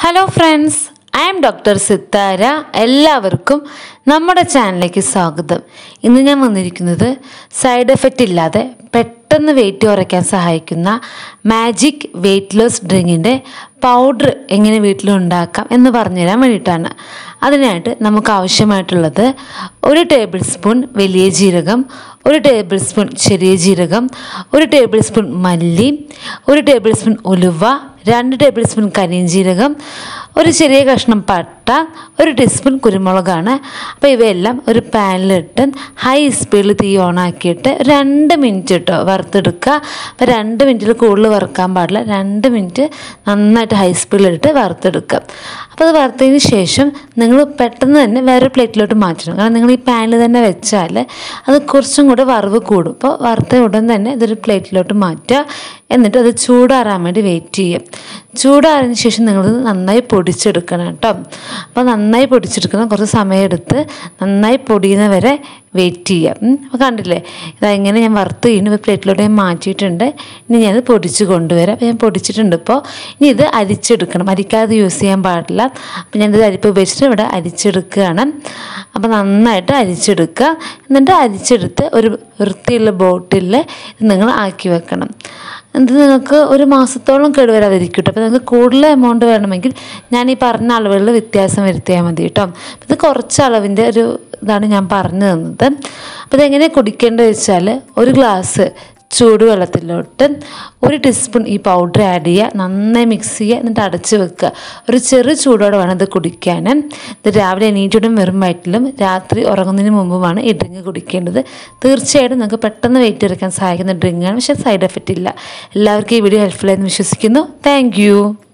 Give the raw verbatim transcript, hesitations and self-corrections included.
Hello friends, I am doctor Sithara. എല്ലാവർക്കും നമ്മുടെ ചാനലിലേക്ക് സ്വാഗതം. ഇന്ന് ഞാൻ വന്നിരിക്കുന്നത് സൈഡ് എഫക്റ്റ് ഇല്ലാതെ പെട്ടെന്ന് വെയിറ്റ് കുറയ്ക്കാൻ സഹായിക്കുന്ന മാജിക് വെയിറ്റ് ലോസ് ഡ്രിങ്കിൻ്റെ പൗഡർ എങ്ങനെ വീട്ടിലുണ്ടാക്കാം എന്ന് പറഞ്ഞുതരാൻ വേണ്ടിയിട്ടാണ്. അതിനായിട്ട് നമുക്ക് ആവശ്യമായിട്ടുള്ളത് ഒരു ടേബിൾ സ്പൂൺ വലിയ ജീരകം, ഒരു ടേബിൾ സ്പൂൺ ചെറിയ ജീരകം, ഒരു ടേബിൾ സ്പൂൺ മല്ലി, ഒരു ടേബിൾ സ്പൂൺ ഉലുവ, രണ്ട് ടേബിൾ സ്പൂൺ കരിഞ്ജീരകം, ഒരു ചെറിയ കഷ്ണം പട്ട, ഒരു ടീസ്പൂൺ കുരുമുളകാണ്. അപ്പോൾ ഇവയെല്ലാം ഒരു പാനിലിട്ട് ഹൈ സ്പീഡിൽ തീ ഓണാക്കിയിട്ട് രണ്ട് മിനിറ്റ് ഇട്ടോ വറുത്തെടുക്കുക. അപ്പോൾ രണ്ട് മിനിറ്റിൽ കൂടുതൽ വറുക്കാൻ പാടില്ല. രണ്ട് മിനിറ്റ് നന്നായിട്ട് ഹൈ സ്പീഡിലിട്ട് വറുത്തെടുക്കുക. അപ്പോൾ അത് വറുത്തതിന് ശേഷം നിങ്ങൾ പെട്ടെന്ന് തന്നെ വേറെ പ്ലേറ്റിലോട്ട് മാറ്റണം. കാരണം നിങ്ങൾ ഈ പാനിൽ തന്നെ വെച്ചാൽ അത് കുറച്ചും കൂടെ വറവ് കൂടും. അപ്പോൾ വറുത്ത ഉടൻ തന്നെ ഇതൊരു പ്ലേറ്റിലോട്ട് മാറ്റുക. എന്നിട്ട് അത് ചൂടാറാൻ വേണ്ടി വെയിറ്റ് ചെയ്യും. ചൂടാറിന് ശേഷം നിങ്ങളത് നന്നായി പൊടിച്ചെടുക്കണം കേട്ടോ. അപ്പോൾ നന്നായി പൊടിച്ചെടുക്കണം. കുറച്ച് സമയമെടുത്ത് നന്നായി പൊടിയുന്ന വരെ വെയിറ്റ് ചെയ്യാം. അപ്പോൾ കണ്ടില്ലേ, ഇതെങ്ങനെ ഞാൻ വറുത്ത് കഴിഞ്ഞ് പ്ലേറ്റിലോട്ട് ഞാൻ മാറ്റിയിട്ടുണ്ട്. ഇനി ഞാനത് പൊടിച്ച് കൊണ്ടുവരാം. അപ്പോൾ ഞാൻ പൊടിച്ചിട്ടുണ്ട്. ഇപ്പോൾ ഇനി ഇത് അരിച്ചെടുക്കണം. അരിക്കാതെ യൂസ് ചെയ്യാൻ പാടില്ല. അപ്പോൾ ഞാനിത് അരിപ്പ് ഉപയോഗിച്ചിട്ട് ഇവിടെ അരിച്ചെടുക്കുകയാണ്. അപ്പോൾ നന്നായിട്ട് അരിച്ചെടുക്കുക. എന്നിട്ട് അരിച്ചെടുത്ത് ഒരു വൃത്തിയുള്ള ബോട്ടിലിൽ നിങ്ങൾ ആക്കി വെക്കണം. ഇത് നിങ്ങൾക്ക് ഒരു മാസത്തോളം കേടുവരാതിരിക്കും കേട്ടോ. അപ്പോൾ നിങ്ങൾക്ക് കൂടുതൽ എമൗണ്ട് വേണമെങ്കിൽ ഞാൻ ഈ പറഞ്ഞ അളവുകളിൽ വ്യത്യാസം വരുത്തിയാൽ മതി കേട്ടോ. ഇത് കുറച്ച് അളവിൻ്റെ ഒരു ഇതാണ് ഞാൻ പറഞ്ഞു തന്നത്. അപ്പോൾ ഇതെങ്ങനെ കുടിക്കേണ്ടത് വെച്ചാൽ ഒരു ഗ്ലാസ് ചൂടുവെള്ളത്തിലോട്ട് ഒരു ടീസ്പൂൺ ഈ പൗഡർ ആഡ് ചെയ്യുക, നന്നായി മിക്സ് ചെയ്യുക, എന്നിട്ട് അടച്ച് വെക്കുക. ഒരു ചെറു ചൂടോടെ വേണം ഇത് കുടിക്കാൻ. ഇത് രാവിലെ എണീറ്റിടും വെറും വയറ്റിലും രാത്രി ഉറങ്ങുന്നതിന് മുമ്പുമാണ് ഈ ഡ്രിങ്ക് കുടിക്കേണ്ടത്. തീർച്ചയായിട്ടും നിങ്ങൾക്ക് പെട്ടെന്ന് വെയിറ്റ് കുറയ്ക്കാൻ സഹായിക്കുന്ന ഡ്രിങ്കാണ്, പക്ഷേ സൈഡ് എഫക്റ്റ് ഇല്ല. എല്ലാവർക്കും ഈ വീഡിയോ ഹെൽപ്ഫുൾ ആയെന്ന് വിശ്വസിക്കുന്നു. താങ്ക്